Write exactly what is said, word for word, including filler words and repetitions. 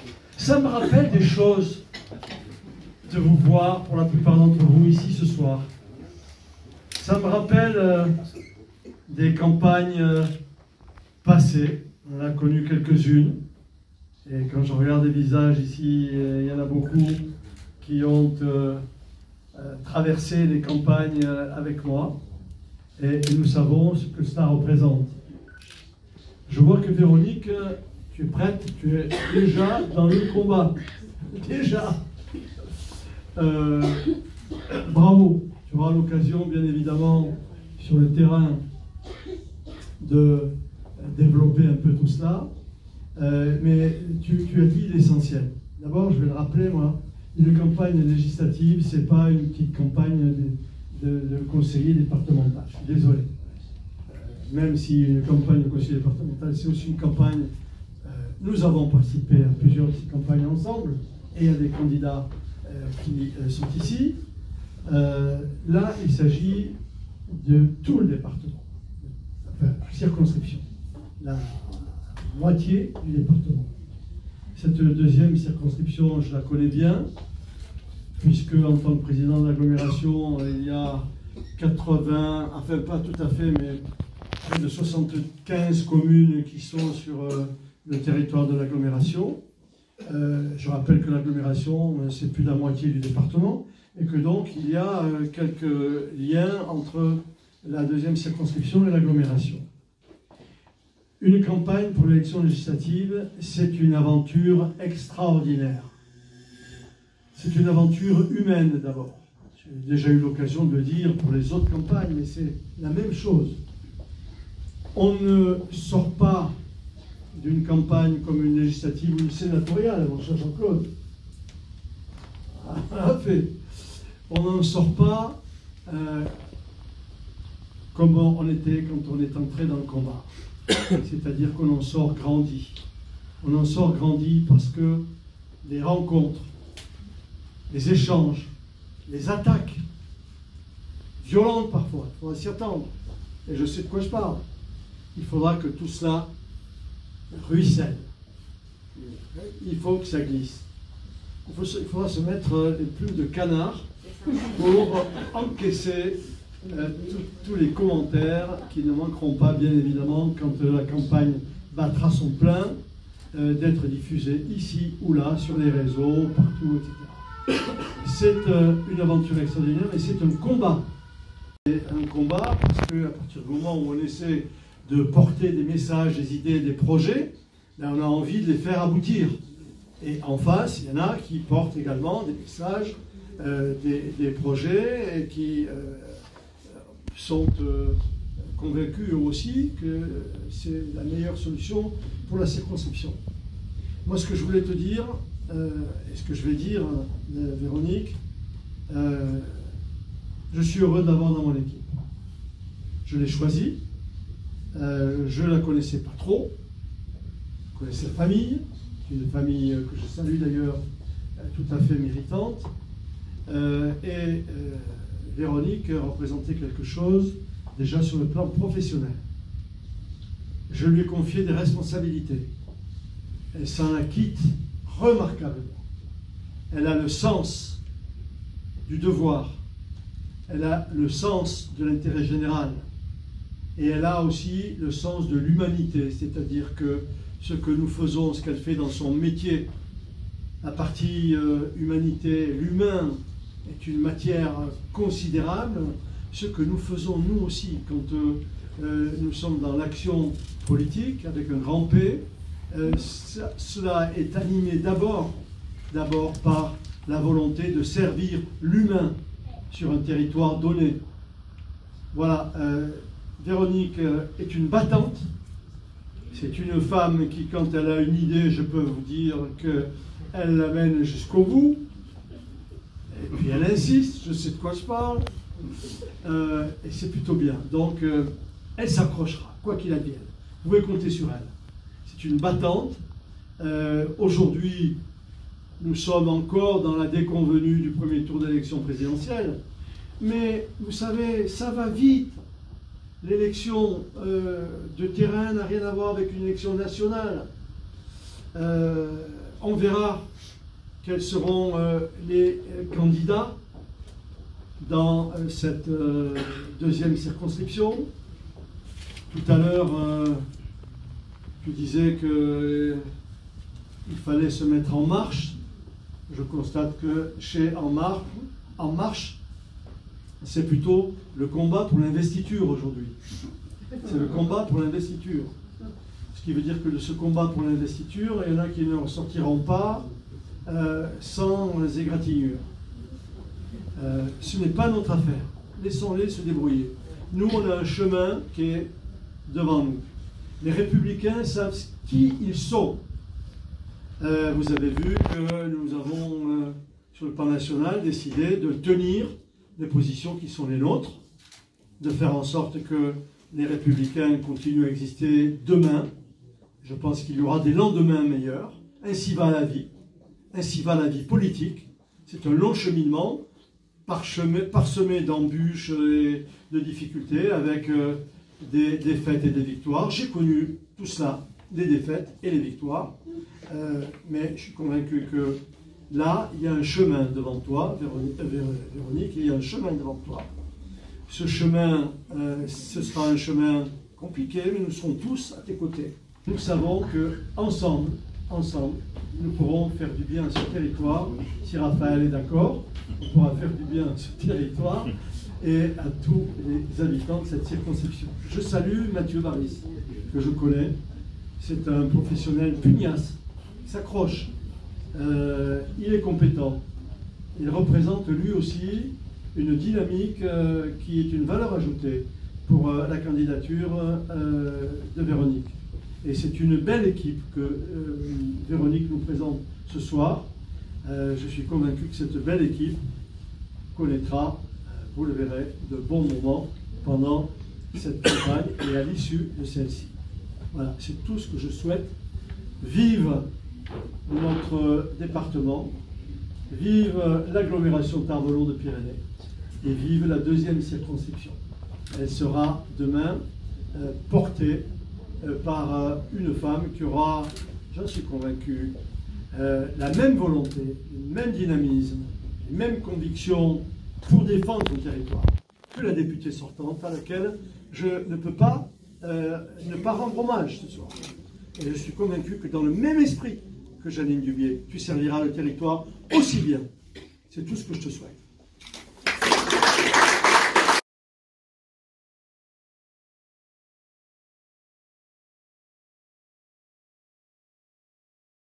Ça me rappelle des choses de vous voir, pour la plupart d'entre vous, ici ce soir. Ça me rappelle euh, des campagnes euh, passées. On en a connu quelques-unes. Et quand je regarde les visages ici, il y en a beaucoup qui ont euh, euh, traversé les campagnes euh, avec moi. Et, et nous savons ce que cela représente. Je vois que Véronique, tu es prête, tu es déjà dans le combat. Déjà. Euh, bravo. Tu auras l'occasion, bien évidemment, sur le terrain, de développer un peu tout cela. Euh, mais tu, tu as dit l'essentiel. D'abord, je vais le rappeler, moi, une campagne législative, ce n'est pas une petite campagne de, de, de conseiller départemental. Je suis désolé. Même si une campagne de conseiller départemental, c'est aussi une campagne. Euh, nous avons participé à plusieurs de ces campagnes ensemble, et il y a des candidats euh, qui euh, sont ici. Euh, là, il s'agit de tout le département, enfin, circonscription, la moitié du département. Cette deuxième circonscription, je la connais bien, puisque en tant que président de l'agglomération, il y a quatre-vingts, enfin pas tout à fait, mais près de soixante-quinze communes qui sont sur euh, le territoire de l'agglomération. Euh, je rappelle que l'agglomération, c'est plus de la moitié du département, et que donc il y a euh, quelques liens entre la deuxième circonscription et l'agglomération. Une campagne pour l'élection législative, c'est une aventure extraordinaire. C'est une aventure humaine d'abord. J'ai déjà eu l'occasion de le dire pour les autres campagnes, mais c'est la même chose. On ne sort pas d'une campagne comme une législative ou une sénatoriale, mon cher Jean-Claude. Fait. On n'en sort pas euh, comme on était quand on est entré dans le combat. C'est-à-dire qu'on en sort grandi. On en sort grandi parce que les rencontres, les échanges, les attaques, violentes parfois, il faudra s'y attendre. Et je sais de quoi je parle. Il faudra que tout cela ruisselle. Il faut que ça glisse. Il, faut, il faudra se mettre les plumes de canard pour encaisser euh, tous les commentaires qui ne manqueront pas, bien évidemment, quand euh, la campagne battra son plein, euh, d'être diffusée ici ou là, sur les réseaux, partout, et cetera. C'est euh, une aventure extraordinaire, mais c'est un combat. C'est un combat parce qu'à partir du moment où on essaie de porter des messages, des idées, des projets, ben on a envie de les faire aboutir. Et en face, il y en a qui portent également des messages, euh, des, des projets, et qui euh, sont euh, convaincus eux aussi que c'est la meilleure solution pour la circonscription. Moi, ce que je voulais te dire, euh, et ce que je vais dire, euh, Véronique, euh, je suis heureux de l'avoir dans mon équipe. Je l'ai choisie. Euh, je ne la connaissais pas trop. Je connaissais la famille, une famille que je salue d'ailleurs, euh, tout à fait méritante. Euh, et euh, Véronique représentait quelque chose déjà sur le plan professionnel. Je lui ai confié des responsabilités. Elle s'en acquitte remarquablement. Elle a le sens du devoir. Elle a le sens de l'intérêt général. Et elle a aussi le sens de l'humanité, c'est-à-dire que ce que nous faisons, ce qu'elle fait dans son métier, la partie euh, humanité, l'humain est une matière considérable. Ce que nous faisons nous aussi quand euh, euh, nous sommes dans l'action politique avec un grand P, euh, ça, cela est animé d'abord, d'abord par la volonté de servir l'humain sur un territoire donné. Voilà. Euh, Véronique est une battante, c'est une femme qui, quand elle a une idée, je peux vous dire qu'elle l'amène jusqu'au bout, et puis elle insiste, je sais de quoi je parle, euh, et c'est plutôt bien. Donc, euh, elle s'accrochera, quoi qu'il advienne. Vous pouvez compter sur elle. C'est une battante. Euh, Aujourd'hui, nous sommes encore dans la déconvenue du premier tour d'élection présidentielle, mais vous savez, ça va vite. L'élection euh, de terrain n'a rien à voir avec une élection nationale. Euh, on verra quels seront euh, les candidats dans euh, cette euh, deuxième circonscription. Tout à l'heure, euh, tu disais qu'il euh, fallait se mettre en marche. Je constate que chez En Marche, En Marche, c'est plutôt le combat pour l'investiture aujourd'hui. C'est le combat pour l'investiture. Ce qui veut dire que de ce combat pour l'investiture, il y en a qui ne ressortiront pas euh, sans égratignures. Euh, ce n'est pas notre affaire. Laissons-les se débrouiller. Nous, on a un chemin qui est devant nous. Les Républicains savent qui ils sont. Euh, vous avez vu que nous avons, euh, sur le plan national, décidé de tenir des positions qui sont les nôtres, de faire en sorte que les Républicains continuent à exister demain. Je pense qu'il y aura des lendemains meilleurs. Ainsi va la vie. Ainsi va la vie politique. C'est un long cheminement, parsemé, parsemé d'embûches et de difficultés, avec euh, des défaites et des victoires. J'ai connu tout cela, les défaites et les victoires. Euh, mais je suis convaincu que là, il y a un chemin devant toi, Véronique, euh, Véronique, il y a un chemin devant toi. Ce chemin, euh, ce sera un chemin compliqué, mais nous serons tous à tes côtés. Nous savons que ensemble, ensemble, nous pourrons faire du bien à ce territoire. Si Raphaël est d'accord, on pourra faire du bien à ce territoire et à tous les habitants de cette circonscription. Je salue Mathieu Baris, que je connais. C'est un professionnel pugnace, qui s'accroche. Euh, il est compétent. Il représente lui aussi une dynamique euh, qui est une valeur ajoutée pour euh, la candidature euh, de Véronique. Et c'est une belle équipe que euh, Véronique nous présente ce soir. Euh, je suis convaincu que cette belle équipe connaîtra, euh, vous le verrez, de bons moments pendant cette campagne et à l'issue de celle-ci. Voilà, c'est tout ce que je souhaite. Vive notre département, vive l'agglomération Tarbes-Lourdes-Pyrénées et vive la deuxième circonscription. Elle sera demain euh, portée euh, par euh, une femme qui aura, j'en suis convaincu, euh, la même volonté, le même dynamisme, les mêmes convictions pour défendre son territoire que la députée sortante à laquelle je ne peux pas euh, ne pas rendre hommage ce soir. Et je suis convaincu que dans le même esprit que Jeannine Dubié, tu serviras le territoire aussi bien. C'est tout ce que je te souhaite.